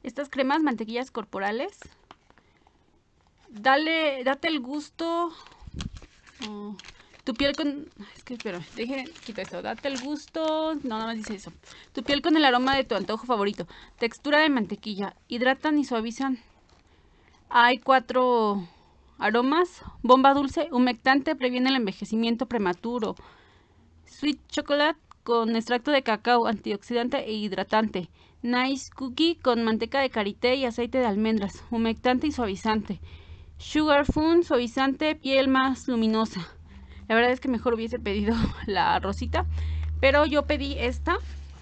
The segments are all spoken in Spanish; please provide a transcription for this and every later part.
estas cremas, mantequillas corporales. Date el gusto. Tu piel con... Es que espero, quito esto. Date el gusto. No, nada más dice eso. Tu piel con el aroma de tu antojo favorito. Textura de mantequilla. Hidratan y suavizan. Hay 4 aromas. Bomba dulce, humectante, previene el envejecimiento prematuro. Sweet chocolate con extracto de cacao, antioxidante e hidratante. Nice cookie con manteca de karité y aceite de almendras. Humectante y suavizante. Sugar Fun, suavizante, piel más luminosa. La verdad es que mejor hubiese pedido la rosita, pero yo pedí esta.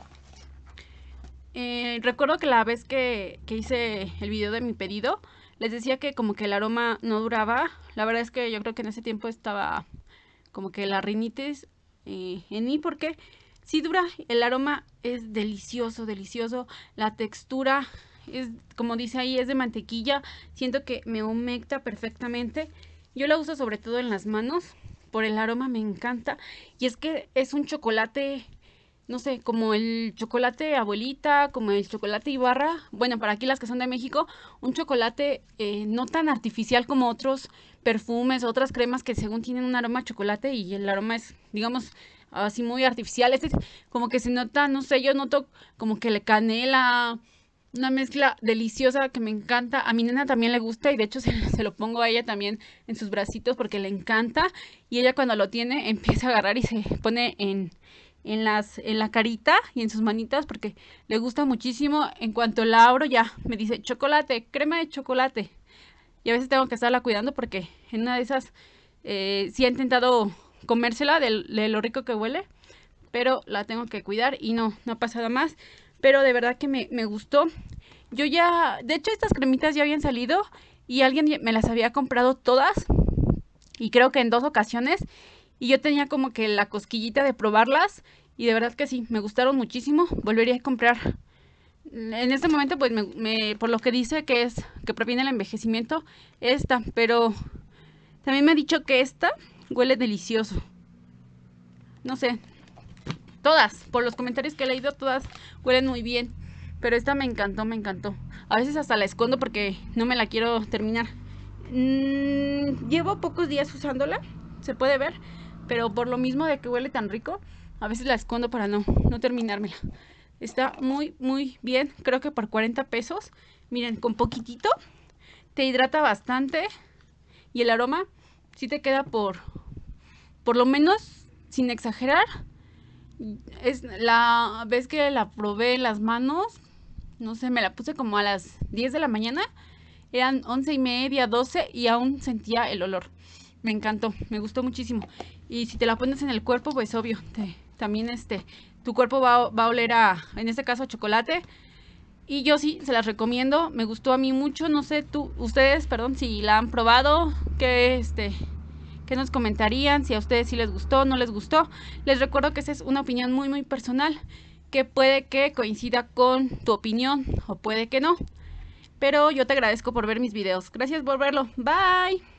Recuerdo que la vez que hice el video de mi pedido, les decía que como que el aroma no duraba. La verdad es que yo creo que en ese tiempo estaba como que la rinitis en mí, porque sí dura. El aroma es delicioso, delicioso. La textura es, como dice ahí, es de mantequilla. Siento que me humecta perfectamente. Yo la uso sobre todo en las manos. Por el aroma me encanta. Y es que es un chocolate, no sé, como el chocolate abuelita, como el chocolate Ibarra. Bueno, para aquí las que son de México, un chocolate no tan artificial como otros perfumes, otras cremas que según tienen un aroma a chocolate y el aroma es, digamos, así muy artificial. Este como que se nota, no sé, yo noto como que le canela, una mezcla deliciosa que me encanta. A mi nena también le gusta y de hecho se lo pongo a ella también en sus bracitos porque le encanta. Y ella cuando lo tiene empieza a agarrar y se pone en la carita y en sus manitas porque le gusta muchísimo. En cuanto la abro ya me dice chocolate, crema de chocolate. Y a veces tengo que estarla cuidando porque en una de esas sí ha intentado comérsela de lo rico que huele, pero la tengo que cuidar y no ha pasado más. Pero de verdad que me gustó. Yo ya, de hecho estas cremitas ya habían salido y alguien me las había comprado todas y creo que en 2 ocasiones y yo tenía como que la cosquillita de probarlas y de verdad que sí, me gustaron muchísimo. Volvería a comprar. En este momento pues por lo que dice que es que previene el envejecimiento esta, pero también me ha dicho que esta huele delicioso. No sé, todas, por los comentarios que he leído, todas huelen muy bien. Pero esta me encantó, me encantó. A veces hasta la escondo porque no me la quiero terminar. Llevo pocos días usándola, se puede ver, pero por lo mismo de que huele tan rico, a veces la escondo para no terminármela. Está muy, muy bien. Creo que por 40 pesos. Miren, con poquitito te hidrata bastante. Y el aroma sí te queda por lo menos, sin exagerar. Es la vez que la probé en las manos, no sé, me la puse como a las 10 de la mañana. Eran 11:30, 12 y aún sentía el olor. Me encantó, me gustó muchísimo. Y si te la pones en el cuerpo, pues obvio, también tu cuerpo va a oler en este caso, a chocolate. Y yo sí, se las recomiendo, me gustó a mí mucho. No sé, ustedes, perdón, si la han probado, ¿qué nos comentarían? Si a ustedes sí les gustó, no les gustó. Les recuerdo que esa es una opinión muy, muy personal, que puede que coincida con tu opinión o puede que no. Pero yo te agradezco por ver mis videos. Gracias por verlo. Bye.